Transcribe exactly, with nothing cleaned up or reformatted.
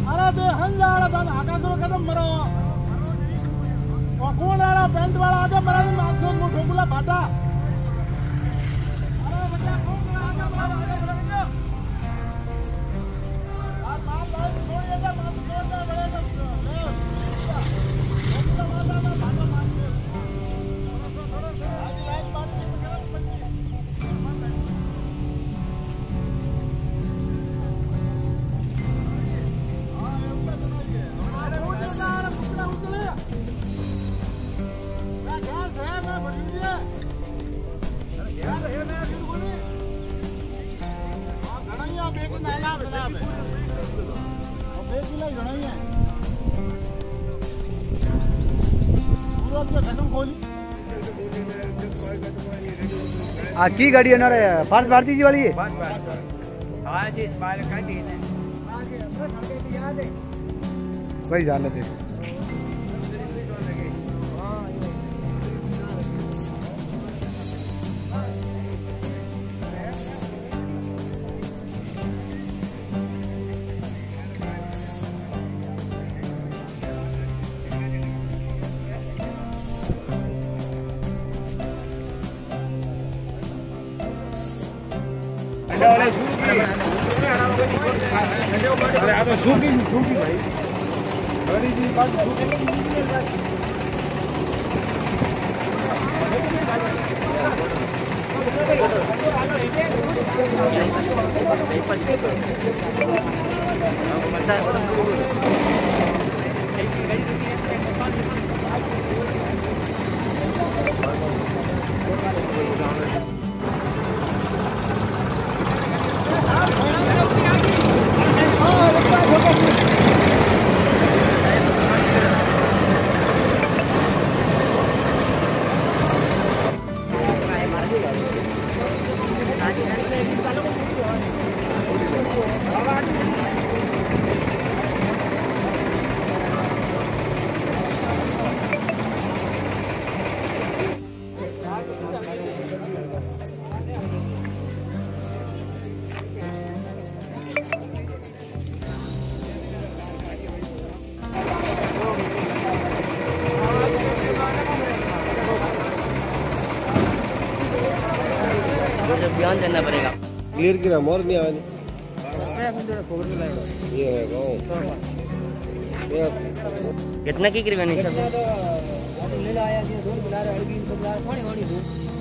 अरे दे हंजाला दान आका को कदम मरो और कौन आ रहा पेंट वाला आगे मरा नहीं माथो को ठोकुला भाटा अरे बच्चा कौन आगे मरा आगे बढ़ेंगे और मार भाई छोड़िएगा मार छोड़ना बढ़ेगा ले ठोकुला मारना ना भाटा मार के आज लाइट मार के गरम पड़ी आ की गाड़ी है ना रे पार्थ भारती जी वाली है हां जी बाल काटी है भाई जान लेते अरे आ तो शूटिंग शूटिंग भाई अरे जी बात शूटिंग ध्यान देना पड़ेगा क्लियर किया मोर नहीं आवे ये है गांव कितना की करवानी सब ले आया जी दो मिला रहा है अड़गी सब यार पानी वानी दो